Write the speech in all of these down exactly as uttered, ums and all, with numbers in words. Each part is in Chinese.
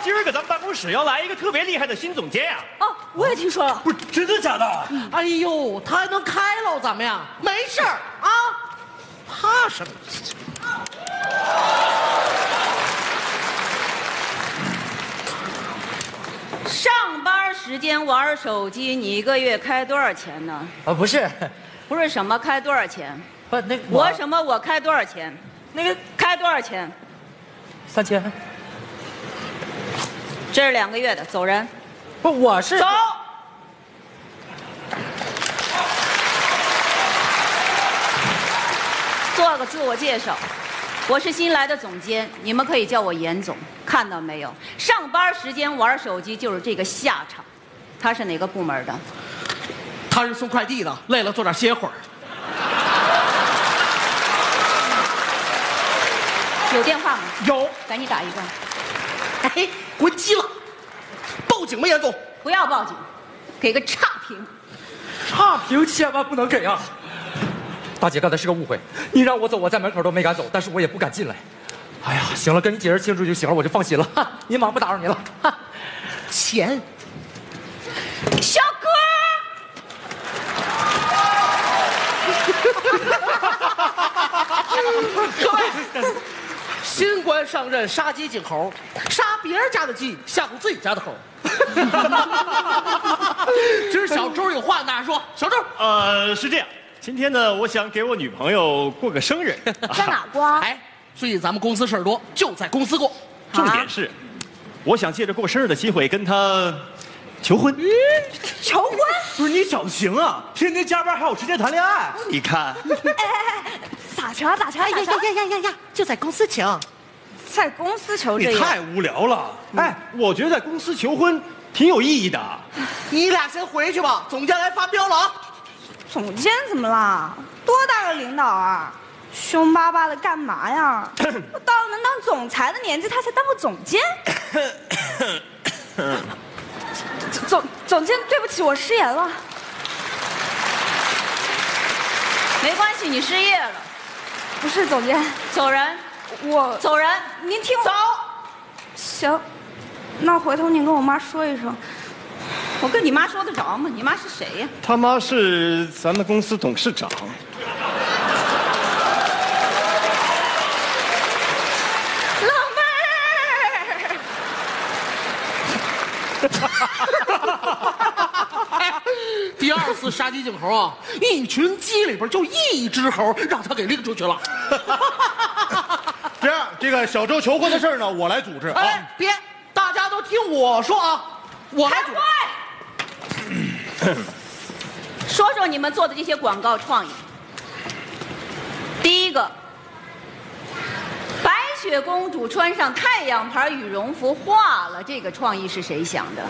今儿个咱们办公室要来一个特别厉害的新总监呀！ 哦，我也听说了。 不是真的假的？ 嗯、哎呦，他还能开喽，咱们呀，没事儿啊，怕什么？ 上班时间玩手机，你一个月开多少钱呢？ 啊，不是， 不是什么开多少钱？ 不，那我什么我开多少钱？ 那个开多少钱？ 三千。 这是两个月的，走人。 不，我是走。做个自我介绍，我是新来的总监，你们可以叫我严总。看到没有？上班时间玩手机就是这个下场。他是哪个部门的？ 他是送快递的，累了坐点歇会儿。 有电话吗？ 有， 赶紧打一个。 哎，关机了，报警吧，严总。 不要报警，给个差评。 差评千万不能给啊！大姐，刚才是个误会，你让我走，我在门口都没敢走，但是我也不敢进来。哎呀，行了，跟你解释清楚就行了，我就放心了。哈，您忙，不打扰您了。哈， 钱， 小哥。 各位，新官上任，杀鸡儆猴，杀别人家的鸡，吓唬自己家的猴。今儿小周有话跟大家说，小周， 呃，是这样，今天呢，我想给我女朋友过个生日， 在哪过啊？ 哎，最近咱们公司事儿多，就在公司过。 重点是，我想借着过生日的机会跟她求婚。 嗯，求婚？ 不是你找的行啊，天天加班还有时间谈恋爱。你看， 哎哎哎，咋成啊？咋成啊？咋成？ 呀呀呀呀！就在公司请， 在公司求这你个？ 太无聊了。哎，我觉得在公司求婚挺有意义的。 你俩先回去吧，总监来发飙了啊！ 总监怎么啦？多大个领导啊？凶巴巴的干嘛呀？我到了能当总裁的年纪，他才当个总监。总总监，对不起，我失言了。 没关系，你失业了。 不是总监， 走人。 我走人。 您听我走。 行，那回头您跟我妈说一声。 我跟你妈说得着吗？你妈是谁呀？ 他妈是咱们公司董事长。 老妹儿，第二次杀鸡儆猴啊，一群鸡里边就一只猴让他给拎出去了。 这样，这个小周求婚的事儿呢，我来组织啊。 哎，别，大家都听我说啊，我来组织。 说说你们做的这些广告创意。第一个，白雪公主穿上太阳牌羽绒服化了，这个创意是谁想的？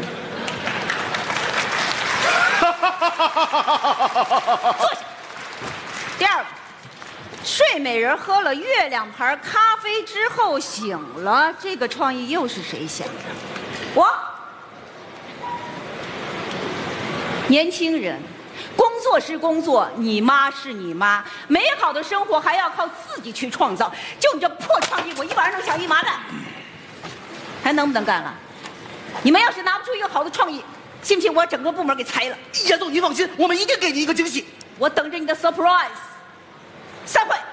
坐下。第二个，睡美人喝了月亮牌咖啡之后醒了，这个创意又是谁想的？我。年轻人，工作是工作，你妈是你妈，美好的生活还要靠自己去创造。就你这破创意，我一晚上能想一麻袋，还能不能干了？你们要是拿不出一个好的创意，信不信我整个部门给裁了？ 严总，您放心，我们一定给您一个惊喜。 我等着你的 surprise。散会。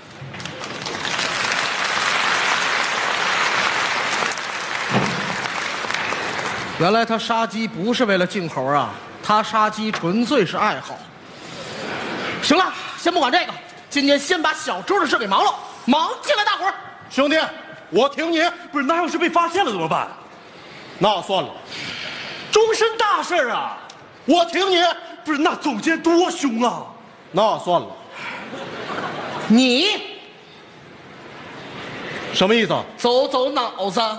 原来他杀鸡不是为了敬猴啊，他杀鸡纯粹是爱好。行了，先不管这个，今天先把小周的事给忙了，忙进来，大伙儿。 兄弟，我挺你。 不是，那要是被发现了怎么办？ 那算了， 终身大事啊！ 我挺你。 不是，那总监多凶啊！ 那算了， 你什么意思？ 走走脑子。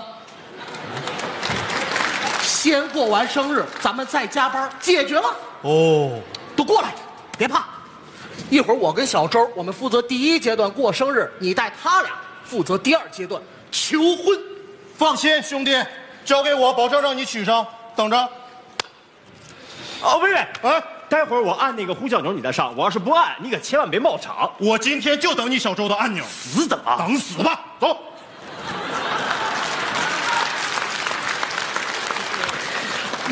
先过完生日，咱们再加班，解决了。 哦， 都过来，别怕。一会儿我跟小周，我们负责第一阶段过生日，你带他俩负责第二阶段求婚。 放心，兄弟，交给我，保证让你娶上。等着。 哦，喂喂， 哎， 待会儿我按那个呼叫钮，你再上。我要是不按，你可千万别冒场。 我今天就等你小周的按钮。 死等啊！ 等死吧，走。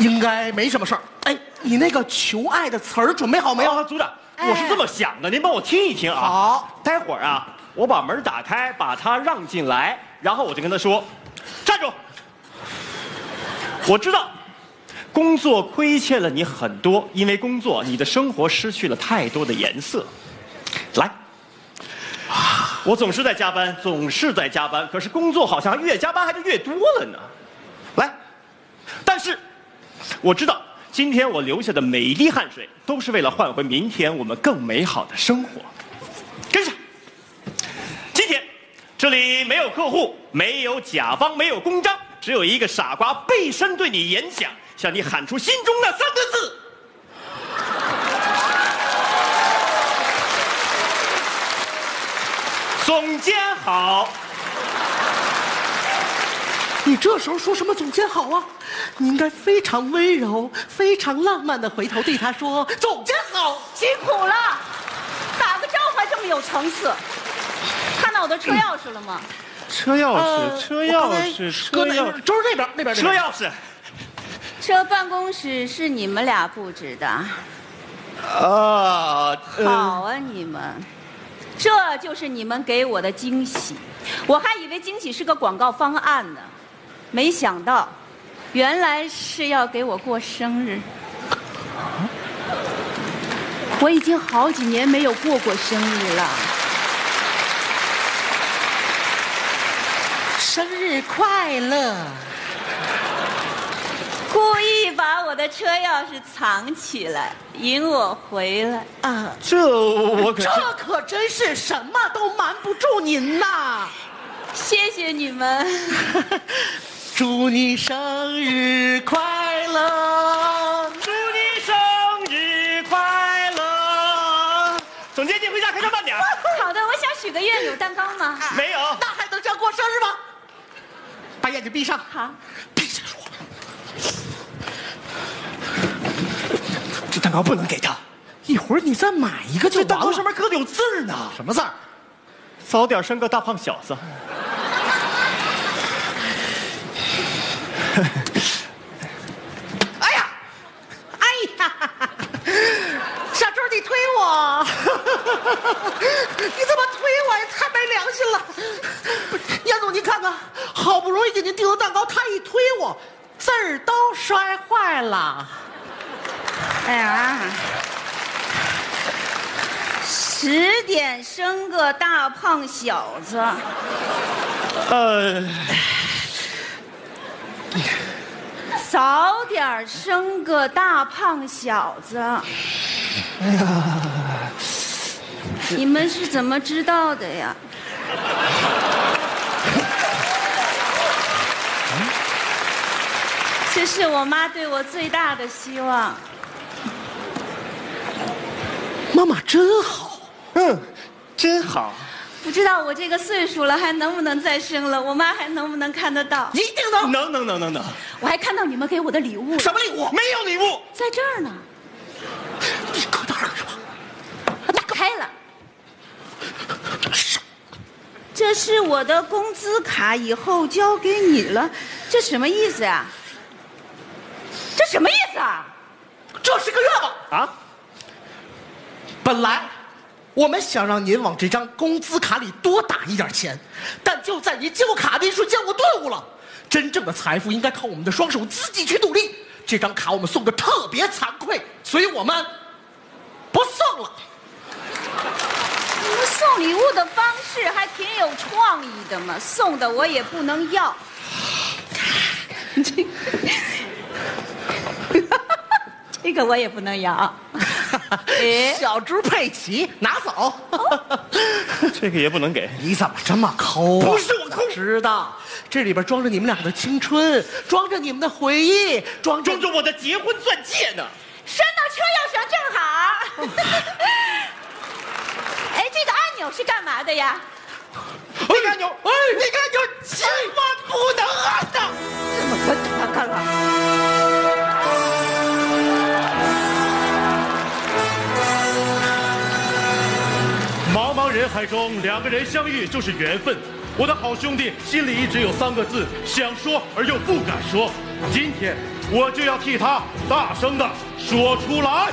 应该没什么事儿。哎，你那个求爱的词儿准备好没有？ 啊，组长，我是这么想的，您帮我听一听啊。 好， 待会儿啊，我把门打开，把他让进来，然后我就跟他说：“站住！我知道，工作亏欠了你很多，因为工作，你的生活失去了太多的颜色。来。”我总是在加班，总是在加班，可是工作好像越加班还是越多了呢。来，但是我知道，今天我流下的每一滴汗水，都是为了换回明天我们更美好的生活。跟上。今天，这里没有客户，没有甲方，没有公章，只有一个傻瓜背身对你演讲，向你喊出心中那三个字。总监好， 你这时候说什么总监好啊？你应该非常温柔、非常浪漫的回头对他说：“总监好。” 辛苦了，打个招呼还这么有层次。看到我的车钥匙了吗？ 车钥呃匙，车钥匙，车搁那钥边，就是那边，那边， 车钥匙。 这办公室是你们俩布置的。 啊， 好啊，你们。这就是你们给我的惊喜，我还以为惊喜是个广告方案呢，没想到，原来是要给我过生日。我已经好几年没有过过生日了。 生日快乐！ 故意把我的车钥匙藏起来，引我回来。 啊， 这我可这可真是什么都瞒不住您呐！ 谢谢你们。 祝你生日快乐！ 祝你生日快乐！总监，你回家开车慢点。 好的，我想许个愿，有蛋糕吗？ 没有。 那还能叫过生日吗？把眼睛闭上。 好。 闭上说。 这蛋糕不能给他， 一会儿你再买一个就完了。 这蛋糕上面刻的有字儿呢。 什么字儿？ 早点生个大胖小子。 哎呀，哎呀，小周你推我，你怎么推我呀？太没良心了！严总，您看看，好不容易给您订的蛋糕，他一推我，字儿都摔坏了。 哎呀，十点生个大胖小子， 呃， 早点生个大胖小子。 哎呀， 你们是怎么知道的呀？这是我妈对我最大的希望。 妈妈真好， 嗯，真好。 不知道我这个岁数了还能不能再生了，我妈还能不能看得到？ 一定能。 能能能能能。 我还看到你们给我的礼物了。 什么礼物？ 没有礼物， 在这儿呢。 你搁哪儿是吧？ 打开了。这是我的工资卡，以后交给你了。这什么意思呀？这什么意思啊？ 这是个愿望啊！ 本来我们想让您往这张工资卡里多打一点钱，但就在您接过卡的一瞬间，我顿悟了：真正的财富应该靠我们的双手自己去努力。这张卡我们送的特别惭愧，所以我们不送了。 你们送礼物的方式还挺有创意的嘛，送的我也不能要。这这个我也不能要。哎， 小猪佩奇，拿走。 这个也不能给。 你怎么这么抠啊？ 不是我抠， 知道这里边装着你们俩的青春，装着你们的回忆，装着装着我的结婚钻戒呢。 拴到车钥匙上正好。哎，这个按钮是干嘛的呀？ 那个按钮，哎，那个按钮千万不能按的。 怎么可看了？ 茫茫人海中，两个人相遇就是缘分。我的好兄弟心里一直有三个字，想说而又不敢说。今天我就要替他大声的说出来。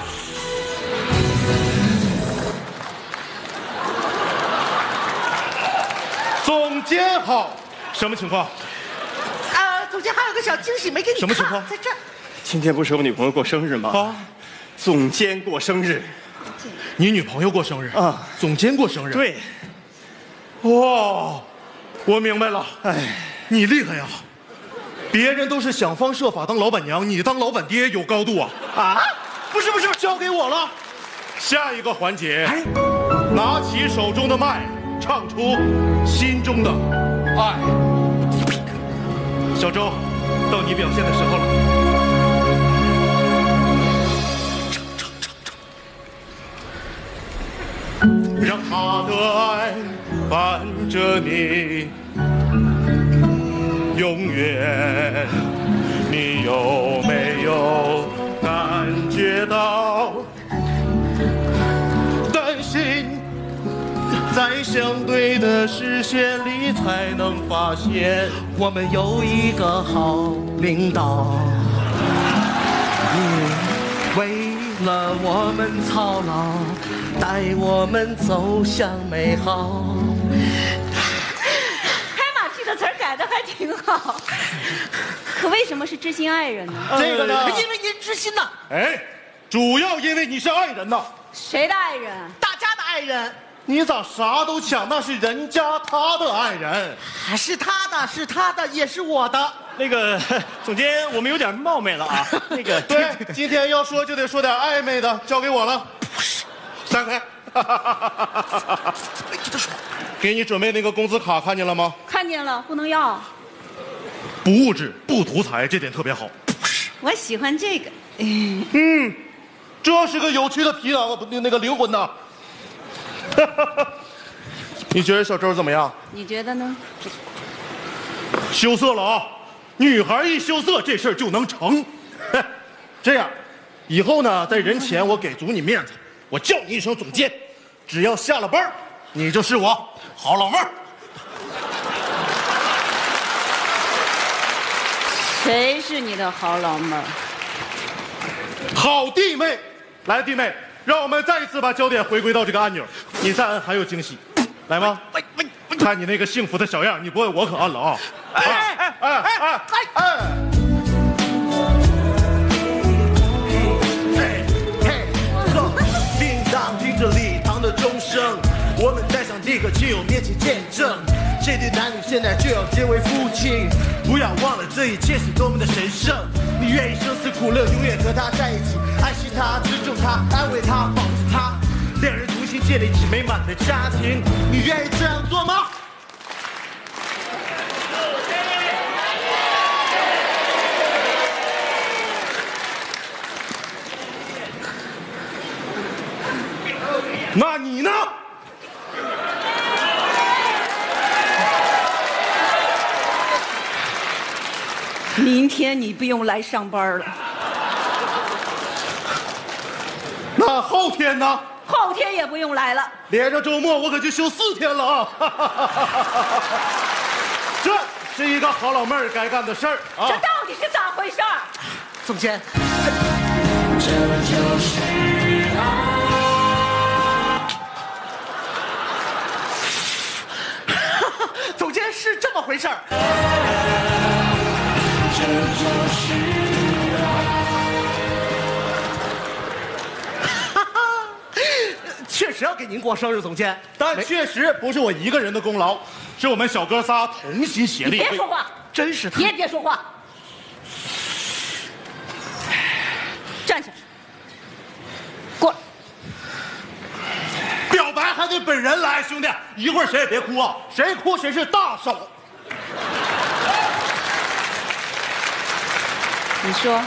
总监好，什么情况？ 啊，总监还有个小惊喜没给你看。 什么情况？ 在这儿。 今天不是我女朋友过生日吗？ 啊， 总监过生日。 你女朋友过生日啊？ 总监过生日。 对。 哇，我明白了。 哎， 你厉害呀！别人都是想方设法当老板娘，你当老板爹有高度啊！ 啊？ 不是不是，交给我了。下一个环节，哎，拿起手中的麦，唱出心中的爱。小周，到你表现的时候了。唱唱唱唱。让他的爱伴着你，永远。你有没有感觉到？担心在相对的视线里才能发现， 我们有一个好领导，你为了我们操劳，带我们走向美好。 开马屁的词儿改的还挺好，可为什么是知心爱人呢？ 这个呢， 因为您知心呐。 哎，主要因为你是爱人呐。 谁的爱人？ 大家的爱人。 你咋啥都抢？那是人家他的爱人， 是他的，是他的，也是我的。 那个总监，我们有点冒昧了啊。那个， 对，今天要说就得说点暧昧的，交给我了。不是，散开。给你准备那个工资卡，看见了吗？ 看见了，不能要。 不物质，不图财，这点特别好。 不是，我喜欢这个。 嗯，这是个有趣的皮囊，不，那个灵魂呐。你觉得小周怎么样？ 你觉得呢？ 羞涩了啊！女孩一羞涩，这事儿就能成。这样，以后呢，在人前我给足你面子，我叫你一声总监，只要下了班，你就是我好老妹儿。 谁是你的好老妹儿？ 好弟妹，来，弟妹。让我们再一次把焦点回归到这个按钮，你再按还有惊喜，来吗？看你那个幸福的小样，你不按我可按了啊！哎哎哎哎哎！嘿嘿，走，叮当听着礼堂的钟声，我们在向这个亲友面前见证，这对男女现在就要结为夫妻，不要忘了这一切是多么的神圣。你愿意生死苦乐，永远和他在一起，爱惜他，尊重他，安慰他，保护他，两人同心建立起美满的家庭。你愿意这样做吗？那你呢？ 明天你不用来上班了。 那后天呢？ 后天也不用来了。 连着周末我可就休四天了啊！这是一个好老妹儿该干的事儿啊！ 这到底是咋回事儿？ 总监， 这就是爱。 总监是这么回事儿。 这就是爱。确实要给您过生日，总监， 但确实不是我一个人的功劳，是我们小哥仨同心协力。 别说话， 真是他。 你也别说话，站起来，过来。 表白还得本人来，兄弟，一会儿谁也别哭啊，谁哭谁是大手。 你说。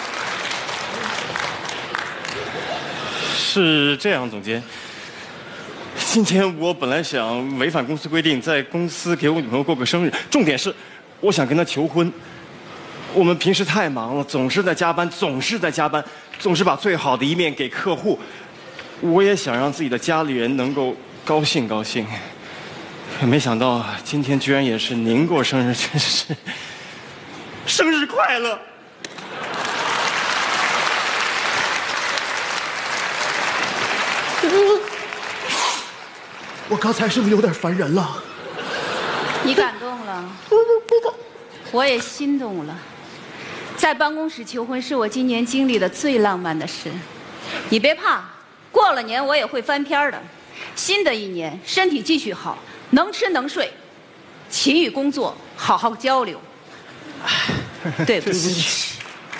是这样，总监。今天我本来想违反公司规定，在公司给我女朋友过个生日，重点是，我想跟她求婚。我们平时太忙了，总是在加班，总是在加班，总是把最好的一面给客户。我也想让自己的家里人能够高兴高兴，可没想到今天居然也是您过生日，真是生日快乐！ 我刚才是不是有点烦人了？ 你感动了，我也心动了。在办公室求婚是我今年经历的最浪漫的事。你别怕，过了年我也会翻篇的。新的一年，身体继续好，能吃能睡，勤于工作，好好交流。对不起。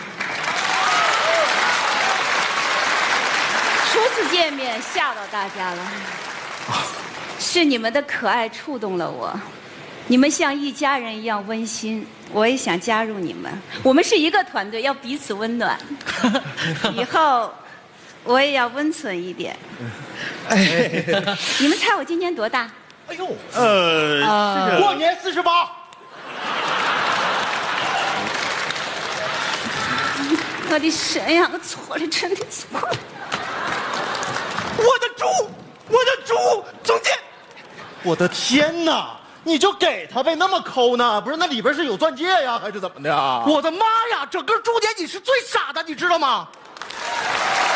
初次见面吓到大家了，是你们的可爱触动了我。你们像一家人一样温馨，我也想加入你们。我们是一个团队，要彼此温暖。以后我也要温存一点。 哎， 你们猜我今年多大？ 哎呦， 呃， 呃这个过年四十八。 我的神呀，我错了，真的错了。 我的猪，我的猪，总监！我的天哪！你就给他呗，那么抠呢？不是，那里边是有钻戒呀，还是怎么的？我的妈呀！整个猪年你是最傻的，你知道吗？